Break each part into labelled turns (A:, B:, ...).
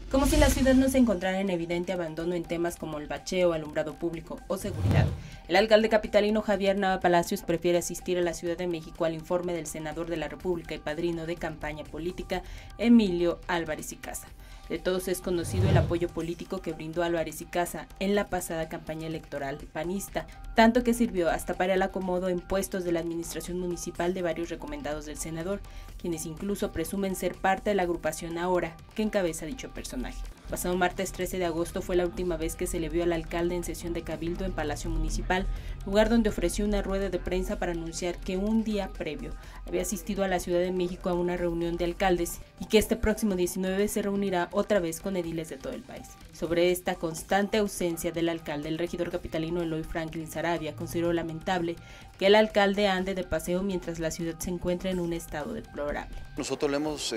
A: como si la ciudad no se encontrara en evidente abandono en temas como el bacheo, alumbrado público o seguridad. El alcalde capitalino Javier Nava Palacios prefiere asistir a la Ciudad de México al informe del senador de la República y padrino de campaña política Emilio Álvarez y Casa. De todos es conocido el apoyo político que brindó Álvarez y Casa en la pasada campaña electoral panista, tanto que sirvió hasta para el acomodo en puestos de la administración municipal de varios recomendados del senador, quienes incluso presumen ser parte de la agrupación Ahora, que encabeza dicho personaje. Pasado martes 13 de agosto fue la última vez que se le vio al alcalde en sesión de cabildo en Palacio Municipal, lugar donde ofreció una rueda de prensa para anunciar que un día previo había asistido a la Ciudad de México a una reunión de alcaldes y que este próximo 19 se reunirá otra vez con ediles de todo el país. Sobre esta constante ausencia del alcalde, el regidor capitalino Eloy Franklin Saravia consideró lamentable que el alcalde ande de paseo mientras la ciudad se encuentra en un estado deplorable.
B: Nosotros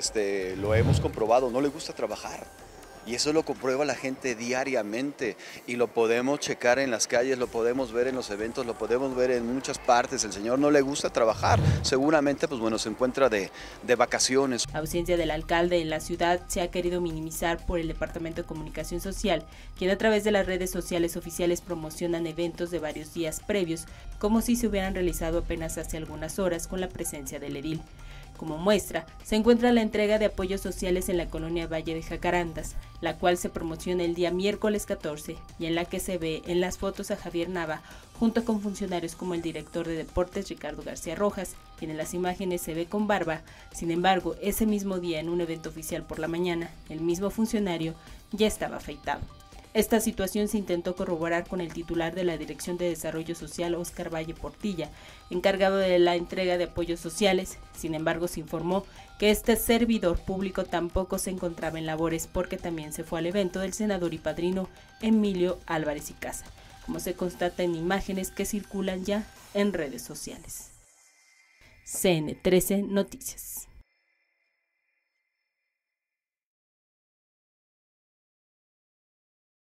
B: lo hemos comprobado, no le gusta trabajar. Y eso lo comprueba la gente diariamente y lo podemos checar en las calles, lo podemos ver en los eventos, lo podemos ver en muchas partes. El señor no le gusta trabajar, seguramente se encuentra de vacaciones.
A: La ausencia del alcalde en la ciudad se ha querido minimizar por el Departamento de Comunicación Social, quien a través de las redes sociales oficiales promocionan eventos de varios días previos, como si se hubieran realizado apenas hace algunas horas con la presencia del edil. Como muestra, se encuentra la entrega de apoyos sociales en la colonia Valle de Jacarandas, la cual se promociona el día miércoles 14 y en la que se ve en las fotos a Javier Nava junto con funcionarios como el director de deportes Ricardo García Rojas, quien en las imágenes se ve con barba. Sin embargo, ese mismo día en un evento oficial por la mañana, el mismo funcionario ya estaba afeitado. Esta situación se intentó corroborar con el titular de la Dirección de Desarrollo Social, Óscar Valle Portilla, encargado de la entrega de apoyos sociales. Sin embargo, se informó que este servidor público tampoco se encontraba en labores porque también se fue al evento del senador y padrino Emilio Álvarez y Casa, como se constata en imágenes que circulan ya en redes sociales. CN13 Noticias.